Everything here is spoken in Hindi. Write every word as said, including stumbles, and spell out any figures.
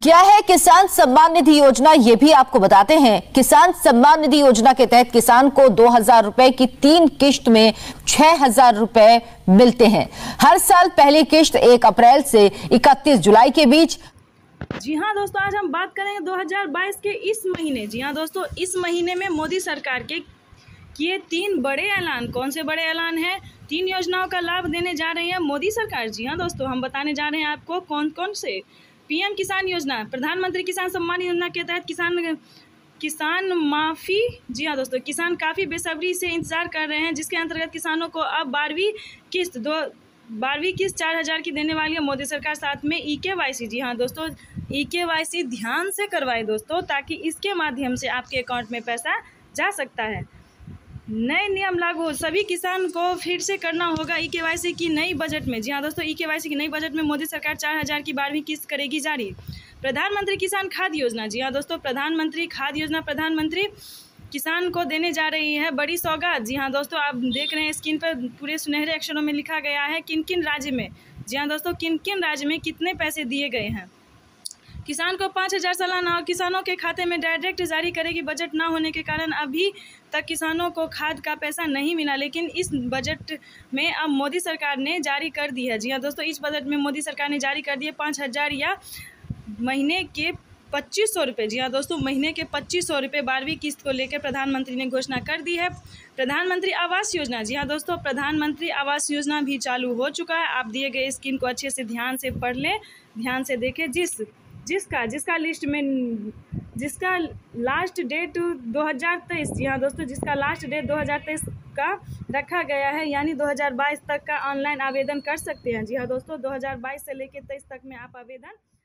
क्या है किसान सम्मान निधि योजना, ये भी आपको बताते हैं। किसान सम्मान निधि योजना के तहत किसान को दो हजार रुपए की तीन किश्त में छह हजार रुपए मिलते हैं। हर साल पहली किश्त एक अप्रैल से इकतीस जुलाई के बीच। जी हाँ दोस्तों, आज हम बात करेंगे दो हज़ार बाईस के इस महीने। जी हाँ दोस्तों, इस महीने में मोदी सरकार के किए तीन बड़े ऐलान। कौन से बड़े ऐलान हैं? तीन योजनाओं का लाभ देने जा रही है मोदी सरकार। जी हाँ दोस्तों, हम बताने जा रहे हैं आपको कौन कौन से। पीएम किसान योजना, प्रधानमंत्री किसान सम्मान योजना के तहत किसान किसान माफ़ी। जी हाँ दोस्तों, किसान काफ़ी बेसब्री से इंतज़ार कर रहे हैं, जिसके अंतर्गत किसानों को अब बारहवीं किस्त दो बारहवीं किस्त चार हज़ार की देने वाली है मोदी सरकार। साथ में ई के वाई सी। जी हाँ दोस्तों, ई के वाई सी ध्यान से करवाए दोस्तों, ताकि इसके माध्यम से आपके अकाउंट में पैसा जा सकता है। नए नियम लागू, सभी किसान को फिर से करना होगा ई के वाई सी की नई बजट में। जी हाँ दोस्तों, ई के वाई सी की नई बजट में मोदी सरकार चार हज़ार की बारहवीं किस्त करेगी जारी। प्रधानमंत्री किसान खाद योजना। जी हाँ दोस्तों, प्रधानमंत्री खाद योजना प्रधानमंत्री किसान को देने जा रही है बड़ी सौगात। जी हाँ दोस्तों, आप देख रहे हैं स्क्रीन पर पूरे सुनहरे अक्षरों में लिखा गया है किन किन राज्य में। जी हाँ दोस्तों, किन किन राज्य में कितने पैसे दिए गए हैं। किसान को पाँच हज़ार सालाना और किसानों के खाते में डायरेक्ट जारी करेगी। बजट ना होने के कारण अभी तक किसानों को खाद का पैसा नहीं मिला, लेकिन इस बजट में अब मोदी सरकार ने जारी कर दी है। जी हाँ दोस्तों, इस बजट में मोदी सरकार ने जारी कर दिए पाँच हज़ार या महीने के पच्चीस सौ रुपये। जी हाँ दोस्तों, महीने के पच्चीस सौ रुपये बारहवीं किस्त को लेकर प्रधानमंत्री ने घोषणा कर दी है। प्रधानमंत्री आवास योजना। जी हाँ दोस्तों, प्रधानमंत्री आवास योजना भी चालू हो चुका है। आप दिए गए स्कीम को अच्छे से ध्यान से पढ़ लें, ध्यान से देखें। जिस जिसका जिसका लिस्ट में जिसका लास्ट डेट दो हज़ार तेईस। जी हाँ दोस्तों, जिसका लास्ट डेट दो हज़ार तेईस का रखा गया है, यानी दो हज़ार बाईस तक का ऑनलाइन आवेदन कर सकते हैं। जी हाँ दोस्तों, दो हज़ार बाईस से लेकर तेईस तक में आप आवेदन